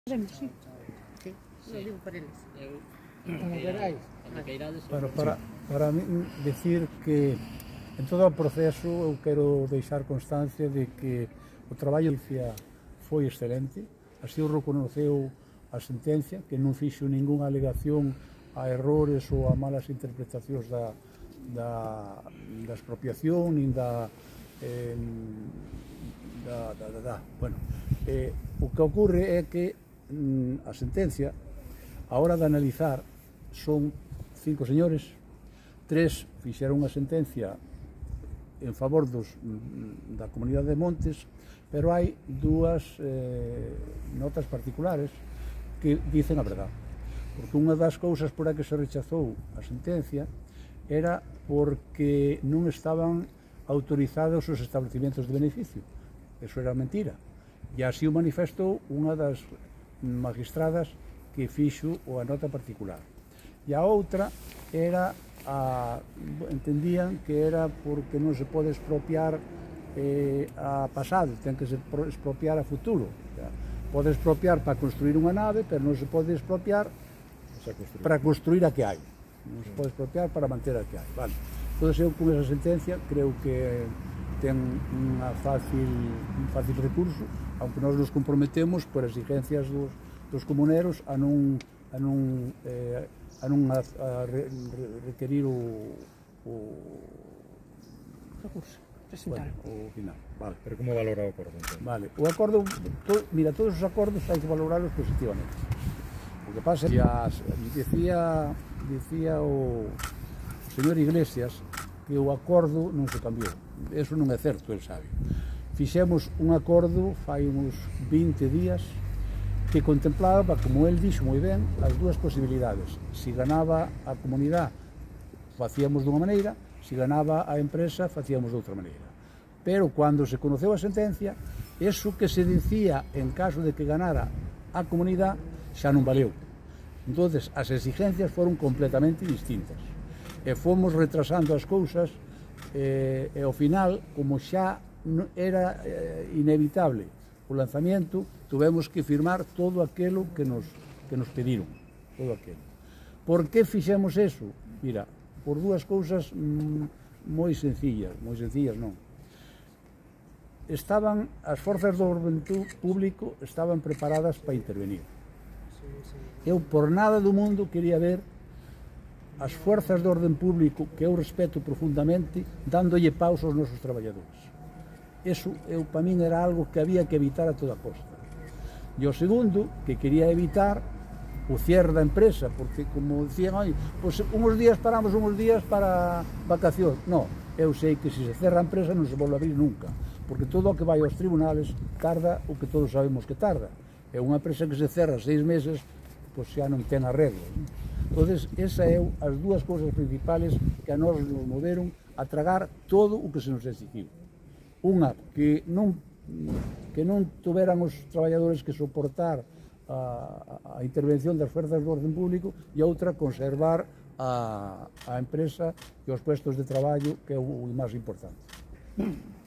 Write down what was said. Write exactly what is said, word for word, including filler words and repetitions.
Sí, sí, lo digo para eles. Como queráis. Bueno, para, para mí decir que en todo o proceso eu quero deixar constancia de que o traballo foi excelente, así o reconoceu a sentencia, que non fixo ningunha alegación a errores ou a malas interpretacións da, da, da expropiación, nin da, eh, da, da, da, da. Bueno, eh, o que ocorre é que mm, a sentencia, a hora de analizar, son cinco señores, tres fixeron unha sentencia en favor dos, da comunidade de Montes, pero hai dúas eh, notas particulares que dicen a verdade. Porque unha das cousas por a que se rechazou a sentencia era porque non estaban autorizados os establecimentos de beneficio. Eso era mentira. E así o manifestou unha das magistradas que fixo a nota particular. E a outra era a, entendían que era porque non se pode expropiar eh, a pasado, ten que se expropiar a futuro. O sea, pode expropiar para construir unha nave, pero non se pode expropiar para construir a que hai. Non se pode expropiar para manter a que hai. Vale. Entón, eu con esa sentencia creo que ten unha fácil, un fácil recurso, aunque nós nos comprometemos por exigencias dos, dos comuneros a non, a non eh, a non a, a re, re, requerir o, o recurso, presentar. Bueno, o final. Vale. Pero como valora o acordo? Entonces? Vale, o acordo, to, mira, todos os acordos hai que valorarlos positivamente. O que pasa é que as, decía, decía o señor Iglesias que o acordo non se cambiou. Eso non é certo, el sabe. Fixemos un acordo fai uns vinte días que contemplaba, como el dixo moi ben, as dúas posibilidades. Si ganaba a comunidade, facíamos dunha maneira, si ganaba a empresa, facíamos de outra maneira. Pero, cando se conoceu a sentencia, eso que se dicía en caso de que ganara a comunidade, xa non valeu. Entonces, as exigencias foron completamente distintas. E fomos retrasando as cousas, e, e ao final, como xa era eh, inevitable o lanzamiento, tuvemos que firmar todo aquilo que nos, que nos pediron, todo aquilo. Por que fixemos eso? Mira, por dúas cousas mm, moi sencillas, moi sencillas non. Estaban, as forzas do orden público estaban preparadas para intervenir. Eu por nada do mundo quería ver as forzas do orden público, que eu respeto profundamente, dándolle paus aos nosos traballadores. Eso, eu, para min, era algo que había que evitar a toda costa. E o segundo, que quería evitar o cierre da empresa, porque, como decían, oi, pues, uns días paramos, uns días para vacacións. Non, eu sei que se se cerra a empresa non se volve a abrir nunca, porque todo o que vai aos tribunales tarda o que todos sabemos que tarda. É unha empresa que se cerra seis meses, pois xa non ten arreglo. Entón, esa é as dúas cousas principales que a nós nos moveron a tragar todo o que se nos exigiu. Unha, que non, que non tuveran os traballadores que soportar a, a intervención das fuerzas do orden público, e outra, conservar a, a empresa e os puestos de traballo, que é o, o máis importante.